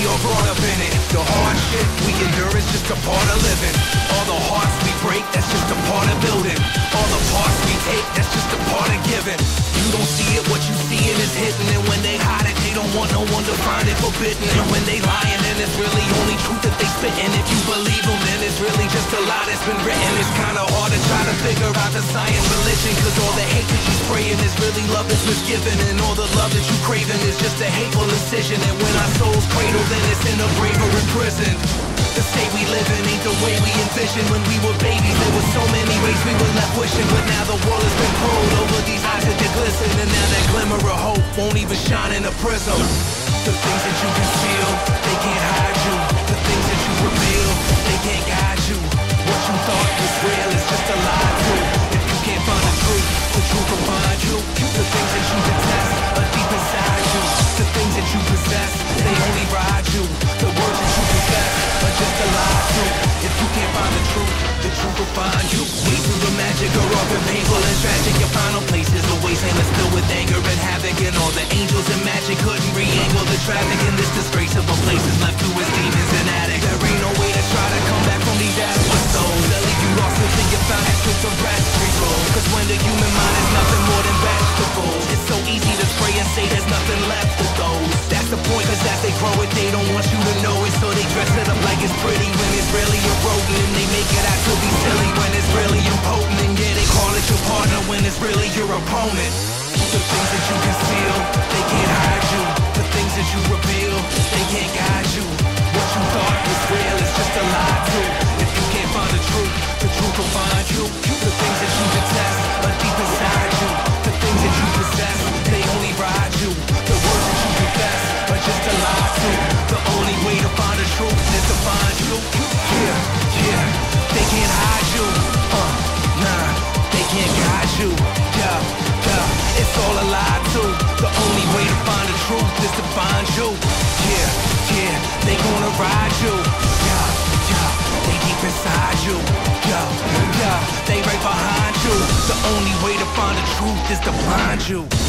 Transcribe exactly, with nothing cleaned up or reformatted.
all brought up in it. The hardship we endure is just a part of living. All the hearts we break, that's just a part of building. All the parts we take, that's just a part of giving. You don't see it, what you see it is hidden. And when they hide it, they don't want no one to find it forbidden. And when they lying, then it's really only truth that they spittin'. If you believe them, then it's really just a lie that's been written. It's kinda hard to try to figure out the science religion, cause all the hate that you spraying is really love that's misgiven. And all the love that you craving is just a hateful incision. And when our souls cradle, then it's in a grave or in prison. The state we live in ain't the way we envisioned. When we were babies, there were so many ways we were left wishing. But now the world has been pulled over these eyes that they glisten. And now that glimmer of hope won't even shine in a prism. The things that you conceal, they can't hide you. The things that you reveal, they can't guide you. What you thought was real is just a lie too. If you can't find the truth, the truth will find you. The things that you detest are deep inside you. The things that you possess, they only ride you. The words that you possess are just a lie too. If you can't find the truth, the truth will find you. Way through the magic are often painful and tragic. Your final place is always endless, filled with anger and havoc. And all the angels and magic couldn't re-angle the traffic. And this disgrace of a place is left to its demons and addicts. There ain't no way to try to come back from these adequate souls. They'll leave you lost until you found access to rest control. Cause when the human mind is nothing more than vegetables, it's so easy to spray and say there's nothing left of those. That's the point, cause as they grow it, they don't want you to know it. So they dress it up like it's pretty when it's really eroding. And they make it out to be silly when it's really impotent. And yeah, they call it your partner when it's really your opponent. The things that you conceal, they can't hide you. The things that you reveal, they can't guide you. What you thought was real is just a lie too. If you can't find the truth, the truth will find you. The things that you detest are deep inside you. The things that you possess, they only ride you. The words that you confess are just a lie too. The only way to find the truth is to find you. Yeah, yeah, they can't hide you. Uh, nah, they can't guide you. Yeah, yeah, it's all a lie too. The only way to find the truth is to find you. Yeah, yeah, they gonna ride you. Yeah, yeah, they deep inside you. Yeah, yeah, they right behind you. The only way to find the truth is to find you.